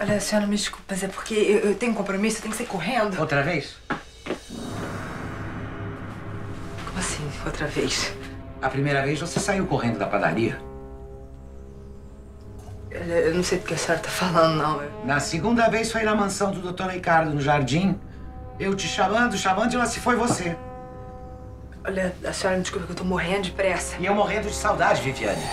Olha, senhora, me desculpa, mas é porque eu tenho um compromisso, eu tenho que sair correndo. Outra vez? Como assim, outra vez? A primeira vez você saiu correndo da padaria. Olha, eu não sei do que a senhora tá falando, não. Na segunda vez foi na mansão do Dr. Ricardo, no jardim. Eu te chamando e lá se foi você. Olha, a senhora me desculpa que eu tô morrendo de pressa. E eu morrendo de saudade, Viviane.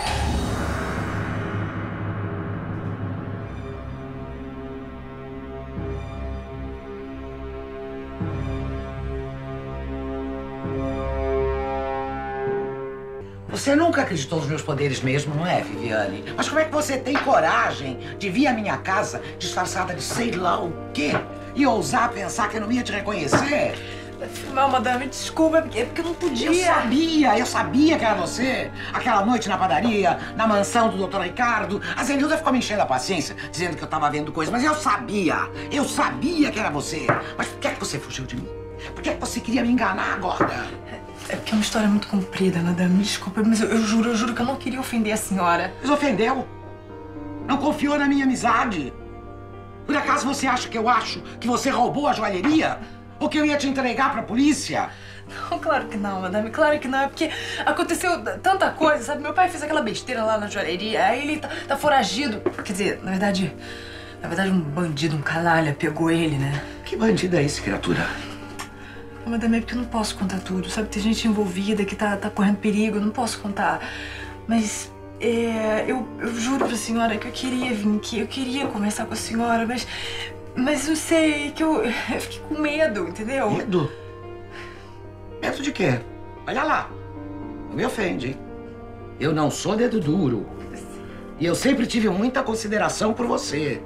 Você nunca acreditou nos meus poderes mesmo, não é, Viviane? Mas como é que você tem coragem de vir à minha casa disfarçada de sei lá o quê e ousar pensar que eu não ia te reconhecer? Não, madame, desculpa, é porque eu não podia. Eu sabia que era você. Aquela noite na padaria, na mansão do Dr. Ricardo. A Zenilda ficou me enchendo a paciência, dizendo que eu tava vendo coisas, mas eu sabia que era você. Mas por que você fugiu de mim? Por que você queria me enganar agora? É porque é uma história muito comprida, madame. Me desculpa, mas eu juro que eu não queria ofender a senhora. Mas ofendeu? Não confiou na minha amizade? Por acaso você acha que eu acho que você roubou a joalheria? Ou que eu ia te entregar pra polícia? Não, claro que não, madame. Claro que não. É porque aconteceu tanta coisa, sabe? Meu pai fez aquela besteira lá na joalheria, aí ele tá foragido. Quer dizer, na verdade, um bandido, um canalha, pegou ele, né? Que bandido é esse, criatura? Madame, é porque eu não posso contar tudo, sabe? Tem gente envolvida que tá correndo perigo, eu não posso contar. Mas, eu juro pra senhora que eu queria vir aqui, eu queria conversar com a senhora, mas eu sei que eu fiquei com medo, entendeu? Medo? Medo de quê? Olha lá, não me ofende, hein? Eu não sou dedo duro. E eu sempre tive muita consideração por você.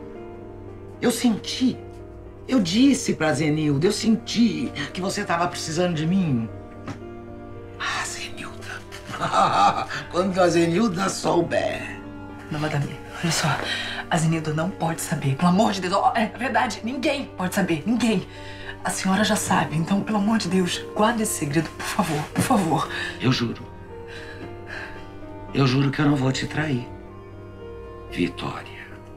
Eu disse pra Zenilda, eu senti que você estava precisando de mim. Ah, Zenilda. Quando a Zenilda souber. Não, madame, olha só. A Zenilda não pode saber, pelo amor de Deus. É verdade, ninguém pode saber, ninguém. A senhora já sabe, então, pelo amor de Deus, guarde esse segredo, por favor, por favor. Eu juro. Eu juro que eu não vou te trair. Vitória.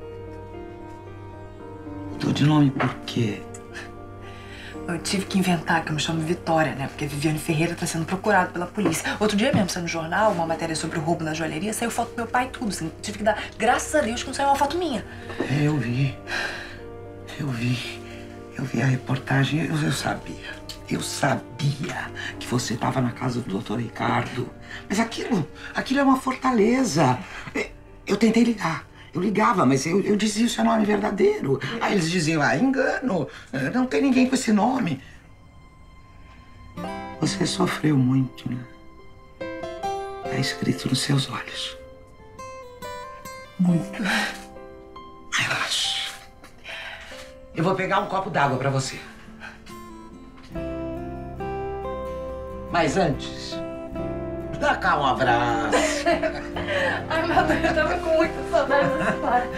Mudou de nome por quê? Eu tive que inventar que eu me chamo Vitória, né? Porque a Viviane Ferreira tá sendo procurada pela polícia. Outro dia mesmo, saiu no jornal, uma matéria sobre o roubo na joalheria, saiu foto do meu pai e tudo. Assim, tive que dar, graças a Deus, que não saiu uma foto minha. Eu vi a reportagem, eu sabia. Eu sabia que você estava na casa do Dr. Ricardo. Mas aquilo é uma fortaleza. Eu tentei ligar. Eu ligava, mas eu dizia o seu nome verdadeiro. Aí eles diziam, engano, não tem ninguém com esse nome. Você sofreu muito, né? Tá escrito nos seus olhos. Muito. Relaxa. Eu vou pegar um copo d'água pra você. Mas antes, dá cá um abraço. Ai, meu Deus, eu tava com muita saudade da senhora.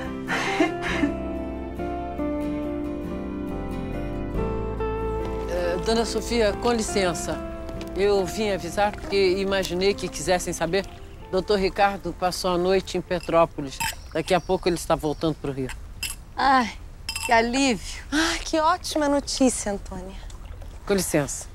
Dona Sofia, com licença. Eu vim avisar porque imaginei que quisessem saber. Dr. Ricardo passou a noite em Petrópolis. Daqui a pouco ele está voltando para o Rio. Ai, que alívio. Ai, que ótima notícia, Antônia. Com licença.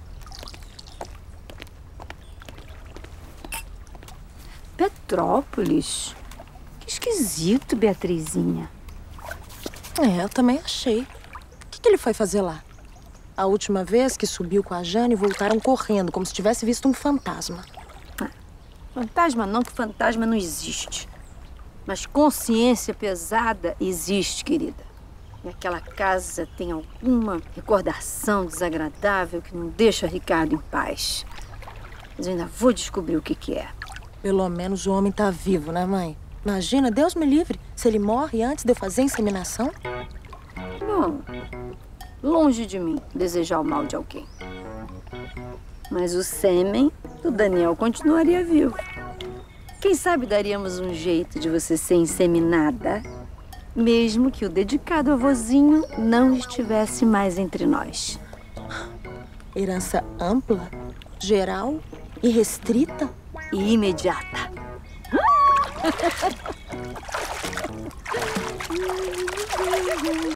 Petrópolis? Que esquisito, Beatrizinha. Eu também achei. O que ele foi fazer lá? A última vez que subiu com a Jane, voltaram correndo, como se tivesse visto um fantasma. Fantasma não, que fantasma não existe. Mas consciência pesada existe, querida. E aquela casa tem alguma recordação desagradável que não deixa Ricardo em paz. Mas eu ainda vou descobrir o que é. Pelo menos o homem tá vivo, né, mãe? Imagina, Deus me livre, se ele morre antes de eu fazer a inseminação. Bom, longe de mim desejar o mal de alguém. Mas o sêmen do Daniel continuaria vivo. Quem sabe daríamos um jeito de você ser inseminada, mesmo que o dedicado avôzinho não estivesse mais entre nós. Herança ampla, geral e restrita? E imediata.